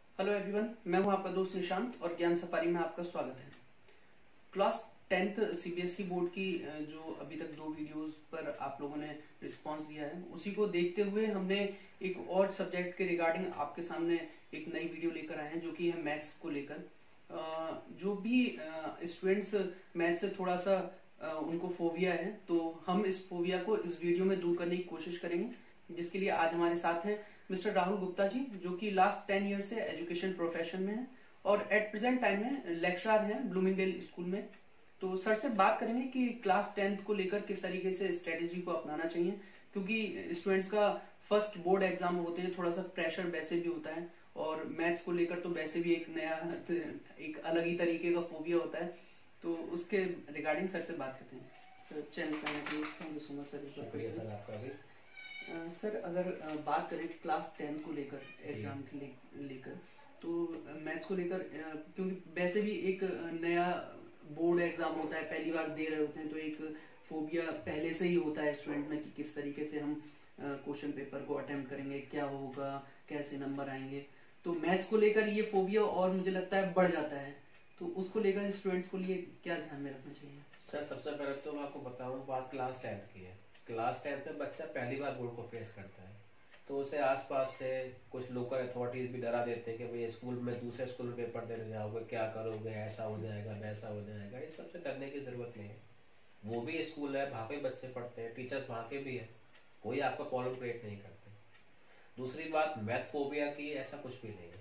Hello everyone, मैं हूं आपका दोस्त निशांत और ज्ञान सफारी में आपका स्वागत है। क्लास 10th सीबीएसई बोर्ड की जो अभी तक 2 वीडियोस पर आप लोगों ने रिस्पांस दिया है, उसी को देखते हुए हमने एक और सब्जेक्ट के रिगार्डिंग आपके सामने एक नई वीडियो लेकर आए हैं, जो कि है मैथ्स को लेकर। जो भी स्टूडेंट्स मैथ्स से थोड़ा सा उनको फोबिया है, तो हम इस फोबिया को इस वीडियो में दूर करने की कोशिश करेंगे, जिसके लिए आज हमारे साथ हैं मिस्टर राहुल गुप्ता जी, जो कि लास्ट 10 ईयर से एजुकेशन प्रोफेशन में है और एट प्रेजेंट टाइम में लेक्चरर हैं ब्लूमिंगडेल स्कूल में। तो सर से बात करेंगे कि क्लास 10th को लेकर किस तरीके से स्ट्रेटेजी को अपनाना चाहिए, क्योंकि स्टूडेंट्स का फर्स्ट बोर्ड एग्जाम होते हैं, थोड़ा सा प्रेशर वैसे भी होता है और मैथ्स को लेकर तो वैसे भी एक अलग ही तरीके का फोबिया होता है। तो उसके रिगार्डिंग सर से बात करते हैं। सर चैनल करने के लिए thank you so much sir. शुक्रिया सर आपका भी। सर अगर बात करें क्लास 10 को लेकर एग्जाम के लेकर, तो मैथ्स को लेकर क्योंकि वैसे भी एक नया बोर्ड एग्जाम होता है, पहली बार दे रहे होते हैं, तो एक फोबिया पहले से ही होता है स्टूडेंट में कि किस तरीके से हम क्वेश्चन पेपर को अटेम्प्ट करेंगे, क्या होगा, कैसे नंबर आएंगे। तो मैथ्स को लेकर ये फोबिया और मुझे लगता है बढ़ जाता है, तो उसको लेकर स्टूडेंट्स को लिए क्या ध्यान में रखना चाहिए? सर सबसे पहले तो मैं आपको बताऊं, बात क्लास 10th की है। क्लास 10th में बच्चा पहली बार बोर्ड को फेस करता है, तो उसे आसपास से कुछ लोकल अथॉरिटीज भी डरा देते हैं कि भाई स्कूल में दूसरे स्कूल में पेपर देने जाओगे, क्या करोगे, ऐसा हो जाएगा वैसा हो जाएगा। ये सबसे डरने की जरूरत नहीं है। वो भी स्कूल है, वहां पे बच्चे पढ़ते हैं, टीचर्स वहां के भी है, कोई आपका प्रॉब्लम क्रिएट नहीं करते। दूसरी बात, मैथ फोबिया की ऐसा कुछ भी नहीं है।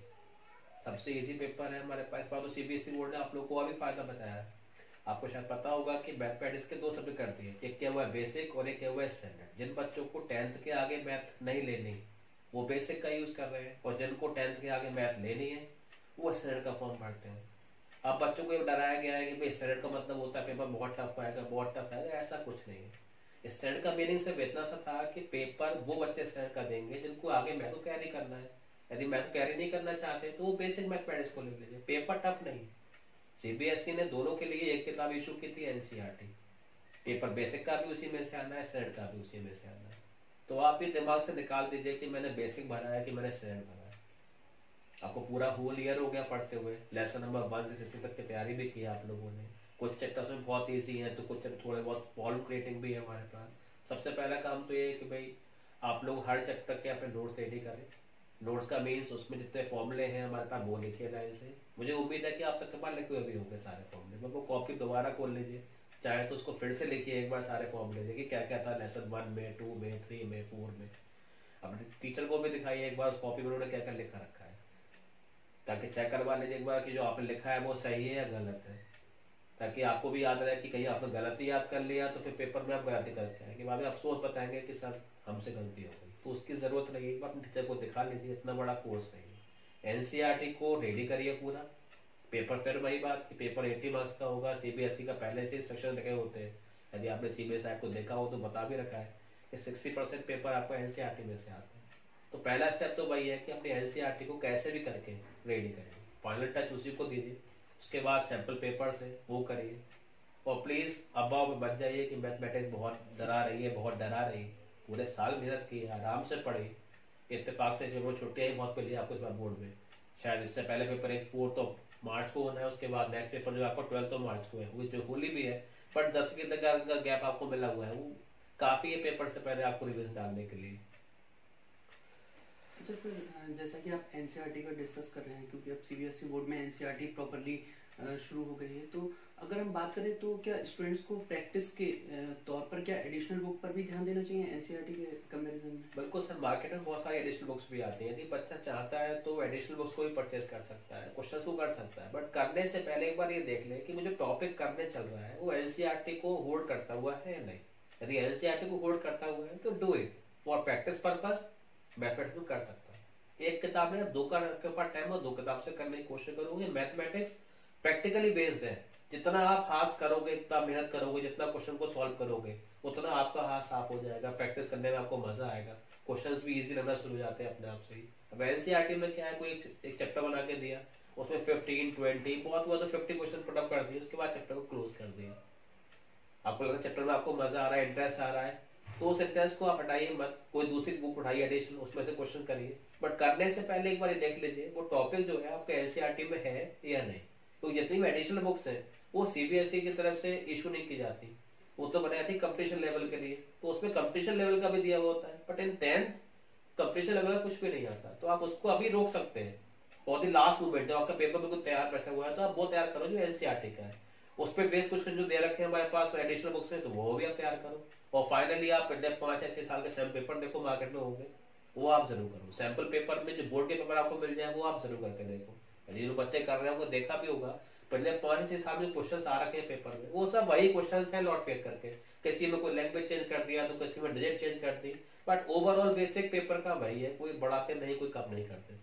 सबसे इजी पेपर है हमारे पास। तो सीबीएसई बोर्ड ने आप लोग को अभी फायदा बताया है। आपको शायद पता होगा कि मैथमेटिक्स के 2 सब्जेक्ट करती है, एक क्या हुआ है बेसिक और एक क्या हुआ है स्टैंडर्ड। जिन बच्चों को 10th के आगे मैथ नहीं लेनी, वो बेसिक का यूज कर रहे हैं, और जिनको 10th के आगे मैथ लेनी है, वो स्टैंडर्ड का फॉर्म भरते हैं। अब बच्चों को डराया गया है कि भाई स्टैंडर्ड का मतलब होता है पेपर बहुत टफ आएगा, बहुत टफ आएगा। ऐसा कुछ नहीं है। स्टैंडर्ड का मीनिंग सिर्फ इतना सा था कि पेपर वो बच्चे स्टैंडर्ड का देंगे जिनको आगे मैथ को कैरी करना है। यदि मैथ कैरी नहीं करना चाहते तो वो बेसिक मैथमेटिक्स को ले लीजिए, पेपर टफ नहीं। सीबीएसई ने दोनों के लिए एक किताब इशू की थी, एनसीईआरटी। पेपर बेसिक का भी उसी में से आना है, स्टैंडर्ड का भी उसी में से आना है। तो आप ये दिमाग से निकाल दीजिए कि मैंने बेसिक भरा है कि मैंने स्टैंडर्ड भरा है। आपको पूरा होल ईयर हो गया पढ़ते हुए, लेसन नंबर 1 से 60 तक की तैयारी भी की आप लोगों ने। कुछ चैप्टर्स में बहुत ईजी है, तो कुछ थोड़े बहुत प्रॉब्लम क्रिएटिंग भी है हमारे पास। सबसे पहला काम तो ये है कि भाई आप लोग हर चैप्टर के अपने नोट्स रेडी करें। नोट्स का मीन्स उसमें जितने फॉर्मूले हैं हमारे पास वो लिखे जाए से। मुझे उम्मीद है कि आप सबके पास लिखे हुए भी होंगे सारे फॉर्मूले। वो कॉपी दोबारा खोल लीजिए, चाहे तो उसको फिर से लिखिए एक बार सारे फॉर्मूले, देखिए क्या क्या था लेसन 1 में, 2 में, 3 में, 4 में। अपने टीचर को भी दिखाइए एक बार उस कॉपी में उन्होंने क्या क्या लिखा रखा है, ताकि चेक करवा लीजिए एक बार कि जो आपने लिखा है वो सही है या गलत है, ताकि आपको भी याद रहे कि कहीं आपने गलती याद कर लिया तो फिर पेपर में आप गलती करके आएंगे, बाद में अफसोस बताएंगे कि सर हमसे गलती हो गई। तो उसकी जरूरत नहीं है, एक बार अपने टीचर को दिखा लीजिए, इतना बड़ा कोर्स नहीं है। एनसीईआरटी को रेडी करिए पूरा। पेपर फिर वही बात कि पेपर 80 मार्क्स का होगा। सीबीएसई का पहले से इंस्ट्रक्शन लगे होते हैं, यदि आपने सीबीएसई को देखा हो तो बता भी रखा है कि 60% पेपर आपको एनसीईआरटी में से आते हैं। तो पहला स्टेप तो वही है कि अपनी एनसीईआरटी को कैसे भी करके रेडी करें, फाइनल टच उसी को दीजिए। उसके बाद सैंपल पेपर से वो करिए, और प्लीज अबाव मत जाइए कि मैथमेटिक्स बहुत डरा रही है, बहुत डरा रही है। पूरे साल मेहनत की, आराम से पढ़ी। इत्तेफाक से जो छुट्टियां ही बहुत मिली आपको इस बार बोर्ड में। शायद इससे पहले पेपर एक 4 मार्च को होना है, उसके बाद नेक्स्ट पेपर जो आपको 12 मार्च को है, वो जो होली भी है, बट 10 के का गैप आपको मिला हुआ है, वो काफी है पेपर से पहले आपको रिविजन डालने के लिए। अच्छा सर, जैसा कि आप एनसीईआरटी का डिस्कस कर रहे हैं, क्योंकि अब सीबीएसई बोर्ड में एनसीईआरटी प्रॉपर्ली शुरू हो गई है, तो अगर हम बात करें तो क्या स्टूडेंट्स को प्रैक्टिस के तौर पर क्या एडिशनल बुक पर भी ध्यान देना चाहिए एनसीईआरटी के कंपैरिजन में? बिल्कुल सर, मार्केट में बहुत सारी एडिशनल बुक्स भी आती हैं। यदि बच्चा चाहता है तो एडिशनल बुक्स को भी परचेज कर सकता है, क्वेश्चन को कर सकता है, बट करने से पहले एक बार ये देख ले कि मुझे टॉपिक करने चल रहा है वो एनसीईआरटी को होल्ड करता हुआ है या नहीं। यदि एनसीईआरटी को होल्ड करता हुआ है तो do it for practice purpose. Mathematics में कर सकता है, एक किताब में 2 का आपके पास टाइम और 2 किताब से करने की कोशिश करोगे। मैथमेटिक्स प्रैक्टिकली बेस्ड है, जितना आप हाथ करोगे, इतना मेहनत करोगे, जितना क्वेश्चन को सॉल्व करोगे, उतना आपका हाथ साफ हो जाएगा, प्रैक्टिस करने में आपको मजा आएगा, क्वेश्चंस भी इजी लगना शुरू हो जाते हैं अपने आप से ही। अब एनसीईआरटी में क्या है, कोई एक चैप्टर बना के दिया, उसमें 15, 20, बहुत हुआ तो 50 क्वेश्चन पुट अप कर दिए, उसके बाद चैप्टर को क्लोज कर दिया। आपको लगा चैप्टर में आपको मजा आ रहा है, इंटरेस्ट आ रहा है, तो उस इंटरेस्ट को आप हटाइए मत, कोई दूसरी बुक उठाइए एडिशनल, उसमें से क्वेश्चन करिए, बट करने से पहले एक बार देख लीजिए वो टॉपिक जो है आपके एनसीईआरटी में है या नहीं। तो जितनी भी एडिशनल बुक्स हैं वो सीबीएसई की तरफ से इशू नहीं की जाती, वो तो बनाई थी कंपटीशन लेवल के लिए, तो उसमें कंपटीशन लेवल का भी दिया हुआ होता है, but in 10th competition level का कुछ भी नहीं आता, तो आप उसको अभी रोक सकते हैं। और लास्ट मूवमेंट जब आपका पेपर बिल्कुल तैयार बैठा हुआ है तो आप वो तैयार करो जो एनसीईआरटी का है, उस पर बेस क्वेश्चन जो दे रखे हैं हमारे पास एडिशनल बुक्स में, तो वो भी आप तैयार करो। और फाइनली आप 5 या 6 साल के सैम्पल पेपर देखो मार्केट में होंगे, वो आप जरूर करो। सैंपल पेपर में जो बोर्ड के पेपर आपको मिल जाए वो आप जरूर करके देखो। यदि जो बच्चे कर रहे हैं देखा भी होगा पहले 5 या 6 साल में क्वेश्चन आ रखे हैं पेपर में, वो सब वही क्वेश्चन है लॉट फेक करके, किसी में कोई लैंग्वेज चेंज कर दिया तो किसी में डिजिट चेंज कर दी, बट ओवरऑल बेसिक पेपर का वही है, कोई बढ़ाते नहीं कोई कम नहीं करते।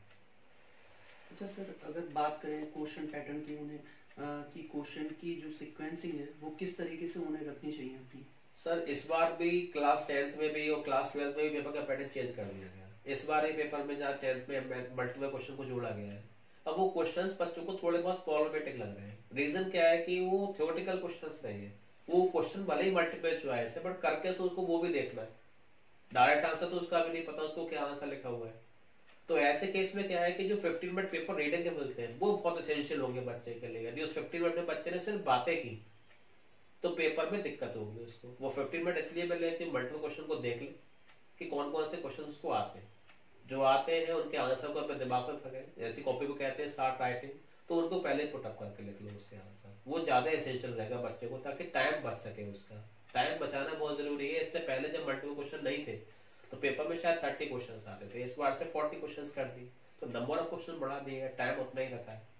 अच्छा सर, अगर बात करें क्वेश्चन पैटर्न की, उन्हें कि क्वेश्चन की जो सीक्वेंसिंग है वो किस तरीके से उन्हें रखनी चाहिए अपनी? सर इस बार भी क्लास 10th में भी और क्लास 12th में भी पेपर का पैटर्न चेंज कर दिया गया। इस बार ये पेपर में जहाँ 10th में मल्टीपल क्वेश्चन को जोड़ा गया है, अब वो क्वेश्चंस बच्चों को थोड़े बहुत प्रॉब्लमेटिक लग रहे हैं। रीजन क्या है कि वो थ्योरेटिकल क्वेश्चंस नहीं है, वो क्वेश्चन भले ही मल्टीपल चॉइस है बट करके तो उसको वो भी देखना है, डायरेक्ट आंसर तो उसका भी नहीं पता उसको क्या आंसर लिखा हुआ है। तो ऐसे केस में क्या है कि जो 15 मिनट पेपर रीडिंग के मिलते हैं वो बहुत एसेंशियल होंगे बच्चे के लिए। यदि उस 15 मिनट में बच्चे ने सिर्फ बातें की तो पेपर में दिक्कत होगी उसको। वो 15 मिनट इसलिए मिले कि मल्टीपल क्वेश्चन को देख ले कि कौन कौन से क्वेश्चन उसको आते हैं, जो आते हैं उनके आंसर को अपने दिमाग में फंसे, जैसी कॉपी को कहते हैं स्टार्ट राइटिंग, तो उनको पहले पुटअप करके लिख लो उसके आंसर, वो ज्यादा एसेंशियल रहेगा बच्चे को, ताकि टाइम बच सके उसका। टाइम बचाना बहुत जरूरी है। इससे पहले जब मल्टीपल क्वेश्चन नहीं थे तो पेपर में शायद 30 क्वेश्चन आते थे, इस बार से 40 क्वेश्चन कर दी, तो नंबर ऑफ क्वेश्चन बढ़ा दिए, टाइम उतना ही रखा है।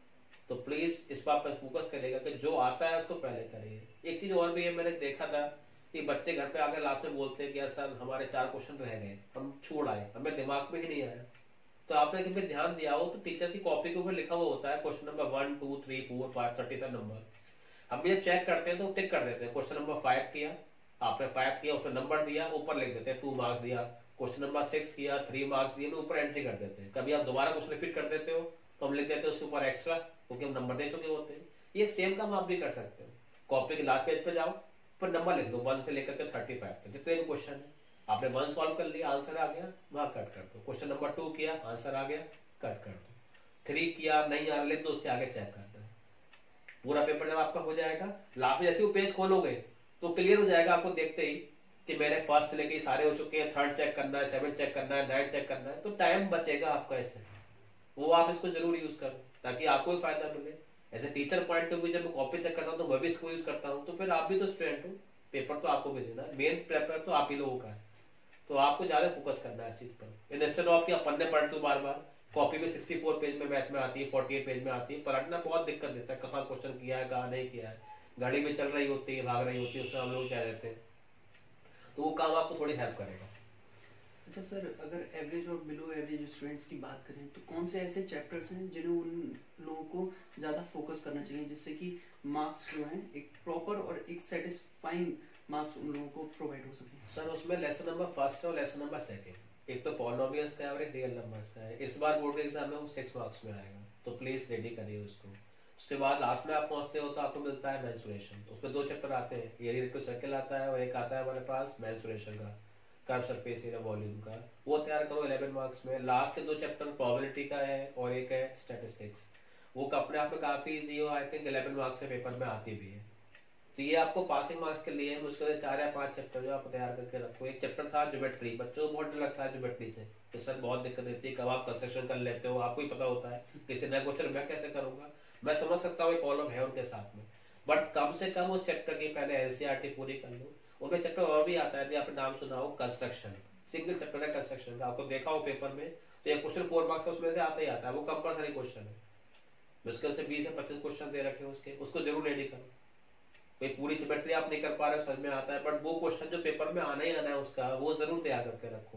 तो प्लीज इस बात पर फोकस करेगा कि जो आता है उसको पहले करिए। एक चीज और भी है, मैंने देखा था कि बच्चे घर पे आकर लास्ट में बोलते हैं कि यार सर हमारे 4 क्वेश्चन रह गए, हम छोड़ आए, हमें दिमाग में ही नहीं आया। तो आपने कभी ध्यान दिया हो तो टीचर की कॉपी के ऊपर लिखा हुआ होता है क्वेश्चन नंबर 1 2 3 4 5 30 तक नंबर। हम जब चेक करते हैं तो टिक कर देते हैं, क्वेश्चन नंबर 5 किया, आपने 5 किया, उसमें नंबर दिया, ऊपर लिख देते हैं 2 मार्क्स दिया। क्वेश्चन नंबर 6 किया, 3 मार्क्स दिए, ऊपर एंट्री कर देते हैं। कभी आप दोबारा कुछ रिपीट कर देते हो तो हम लिख देते हैं उसके ऊपर एक्स्ट्रा, क्योंकि हम नंबर दे चुके होते हैं। ये सेम काम आप भी कर सकते हो, कॉपी के लास्ट पेज पे जाओ, पर नंबर लिख दो 1 से लेकर के 35 तक, जितने भी क्वेश्चन है। आपने 1 सॉल्व कर लिया, आंसर आ गया, वहां कट कर दो। क्वेश्चन नंबर 2 किया, आंसर आ गया, कट कर दो। 3 किया, नहीं आ लिख दो, उसके आगे चेक कर दो। पूरा पेपर जब आपका हो जाएगा, लास्ट में जैसे वो पेज खोलोगे तो क्लियर हो जाएगा आपको देखते ही कि मेरे फर्स्ट से लेके सारे हो चुके हैं, 3rd चेक करना है, 7th चेक करना है, 9th चेक करना है, तो टाइम बचेगा आपका इससे। वो आप इसको जरूर यूज करो ताकि आपको भी फायदा मिले। As a teacher point of view जब मैं कॉपी चेक करता हूँ तो मैं भी इसको यूज करता हूँ, तो फिर आप भी तो स्टूडेंट हो, पेपर तो आपको भी देना है, मेन पेपर तो आप ही लोगों का है, तो आपको ज्यादा फोकस करना है इस चीज पर। इंस्टेड ऑफ कि आप पन्ने पढ़ते हो बार बार, कॉपी में 64 पेज में मैथ में आती है, 48 पेज में आती है, पलटना बहुत दिक्कत देता है, कहाँ क्वेश्चन किया है कहाँ नहीं किया है, घड़ी में चल रही होती है, भाग रही होती है, उससे हम लोग क्या देते हैं, तो वो काम आपको थोड़ी हेल्प करेगा। अच्छा सर, अगर एवरेज और बिलो एवरेज स्टूडेंट्स की बात करें तो कौन से ऐसे चैप्टर्स हैं जिन्हें उन लोगों को ज्यादा फोकस करना चाहिए, जिससे कि मार्क्स जो हैं एक प्रॉपर और एक सेटिस्फाइंग मार्क्स उन लोगों को प्रोवाइड हो सके? सर उसमें लेसन नंबर 1 और लेसन नंबर 2, एक तो पॉलिनोमियल्स का है और एक रियल नंबर्स का है। इस बार बोर्ड के एग्जाम में वो 6 मार्क्स में आएगा, तो प्लीज रेडी करिए उसको। उसके बाद लास्ट में आप पहुंचते हो तो आपको मिलता है मेंसुरेशन, तो उसमें 2 चैप्टर आते हैं, एरिया टू सर्कल आता है और एक आता है हमारे पास मेंसुरेशन का, कर्व सरफेस एरिया वॉल्यूम का, वो तैयार करो 11 मार्क्स में। लास्ट के 2 चैप्टर प्रोबेबिलिटी का है और एक है स्टैटिस्टिक्स, वो अपने आप में काफी इजी हो, आई थिंक 11 मार्क्स से पेपर में आती भी है। तो ये आपको पासिंग मार्क्स के लिए मुश्किल से 4 या 5 चैप्टर जो आप तैयार करके रखो। एक चैप्टर था ज्योमेट्री, बच्चों को बहुत डर लगता है ज्योमेट्री से कि सर बहुत दिक्कत देती है, कब आप कंस्ट्रक्शन कर लेते हो, आपको ही पता होता है किसी नया क्वेश्चन मैं कैसे करूंगा। मैं समझ सकता हूँ प्रॉब्लम है उनके साथ में, बट कम से कम उस चैप्टर की पहले एनसीईआरटी पूरी कर लो। उनमें चैप्टर और भी आता है, यदि आपने नाम सुना हो कंस्ट्रक्शन, सिंगल चैप्टर है कंस्ट्रक्शन का, आपको देखा हो पेपर में तो एक क्वेश्चन 4 मार्क्स उसमें से आता ही आता है, वो कंपल्सरी क्वेश्चन है, मुश्किल से 20 से 25 क्वेश्चन दे रखे उसके, उसको जरूर रेडी करो। भाई पूरी ज्योमेट्री आप नहीं कर पा रहे, समझ में आता है, बट वो क्वेश्चन जो पेपर में आना ही आना है उसका, वो जरूर तैयार करके रखो,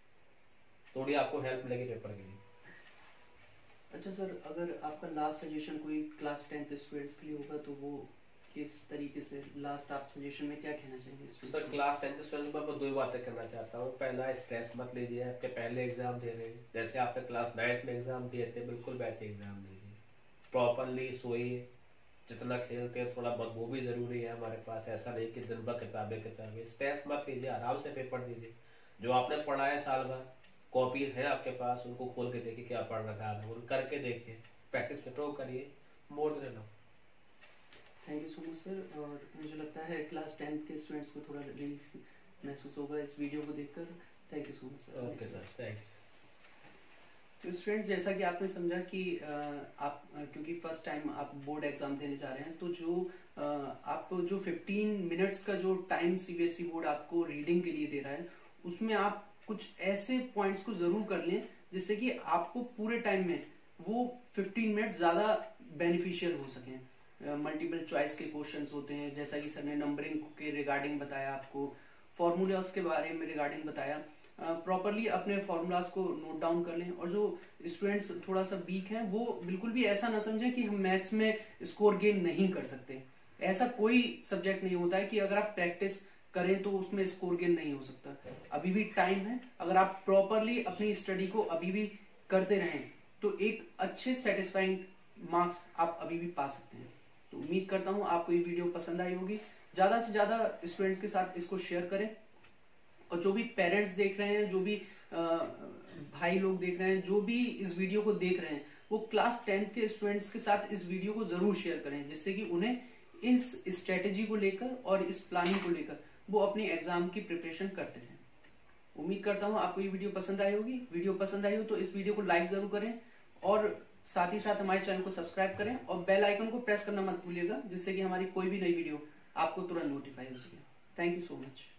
थोड़ी आपको हेल्प मिलेगी पेपर के लिए। अच्छा सर, अगर आपका लास्ट सजेशन कोई क्लास 10th स्टूडेंट्स के लिए होगा तो वो किस तरीके से, लास्ट आप सजेशन में क्या कहना चाहेंगे सर? क्लास 10th स्टूडेंट्स में मैं 2 बातें करना चाहता हूँ। पहला, स्ट्रेस मत लीजिए, आपके पहले एग्जाम दे रहे हैं, जैसे आपने क्लास 9th में एग्जाम दिए थे बिल्कुल वैसे एग्जाम दीजिए, प्रॉपरली सोइए, जितना खेलते हैं थोड़ा बहुत वो भी जरूरी है हमारे पास। ऐसा नहीं कि दिन भर किताबें स्ट्रेस मत लीजिए, आराम से पेपर दीजिए। जो आपने पढ़ा है साल भर, कॉपीज है आपके पास, उनको खोल के देखिए क्या पढ़ रखा है, उनको करके देखिए, प्रैक्टिस पेपर करिए, more than enough. Thank you so much sir. और मुझे लगता है क्लास 10th के स्टूडेंट्स को थोड़ा रिलीफ महसूस होगा इस वीडियो को देखकर। Thank you so much sir. Okay sir, thank you. तो स्टूडेंट्स, जैसा कि आपने समझा कि आप क्योंकि फर्स्ट टाइम आप बोर्ड एग्जाम देने जा रहे हैं, तो जो आप जो 15 मिनट्स का जो टाइम सीबीएसई बोर्ड आपको रीडिंग के लिए दे रहा है, उसमें आप कुछ ऐसे पॉइंट्स को जरूर कर लें जिससे कि आपको पूरे टाइम में वो 15 मिनट ज्यादा बेनिफिशियल हो सके। मल्टीपल चॉइस के क्वेश्चंस होते हैं, जैसा कि सर ने नंबरिंग के रिगार्डिंग बताया, आपको फॉर्मूलाज के बारे में रिगार्डिंग बताया। प्रॉपरली अपने फॉर्मूलाज को नोट डाउन कर लें। और जो स्टूडेंट्स थोड़ा सा वीक हैं वो बिल्कुल भी ऐसा ना समझें कि हम मैथ्स में स्कोर गेन नहीं कर सकते। ऐसा कोई सब्जेक्ट नहीं होता है कि अगर आप प्रैक्टिस करें तो उसमें स्कोर गेन नहीं हो सकता। अभी भी टाइम है, अगर आप प्रॉपरली अपनी स्टडी को अभी भी करते रहें तो एक अच्छे सेटिस्फाइंग मार्क्स आप अभी भी पा सकते हैं। तो उम्मीद करता हूं आपको ये वीडियो पसंद आई होगी। ज्यादा से ज्यादा स्टूडेंट्स के साथ इसको शेयर करें। और जो भी पेरेंट्स देख रहे हैं, जो भी भाई लोग देख रहे हैं, जो भी इस वीडियो को देख रहे हैं, वो क्लास 10th के स्टूडेंट्स के साथ इस वीडियो को जरूर शेयर करें, जिससे कि उन्हें इस स्ट्रेटेजी को लेकर और इस प्लानिंग को लेकर वो अपने एग्जाम की प्रिपरेशन करते रहें। उम्मीद करता हूं आपको ये वीडियो पसंद आई होगी। वीडियो पसंद आई हो तो इस वीडियो को लाइक जरूर करें और साथ ही साथ हमारे चैनल को सब्सक्राइब करें और बेल आइकन को प्रेस करना मत भूलिएगा, जिससे कि हमारी कोई भी नई वीडियो आपको तुरंत नोटिफाई हो सके। Thank you so much.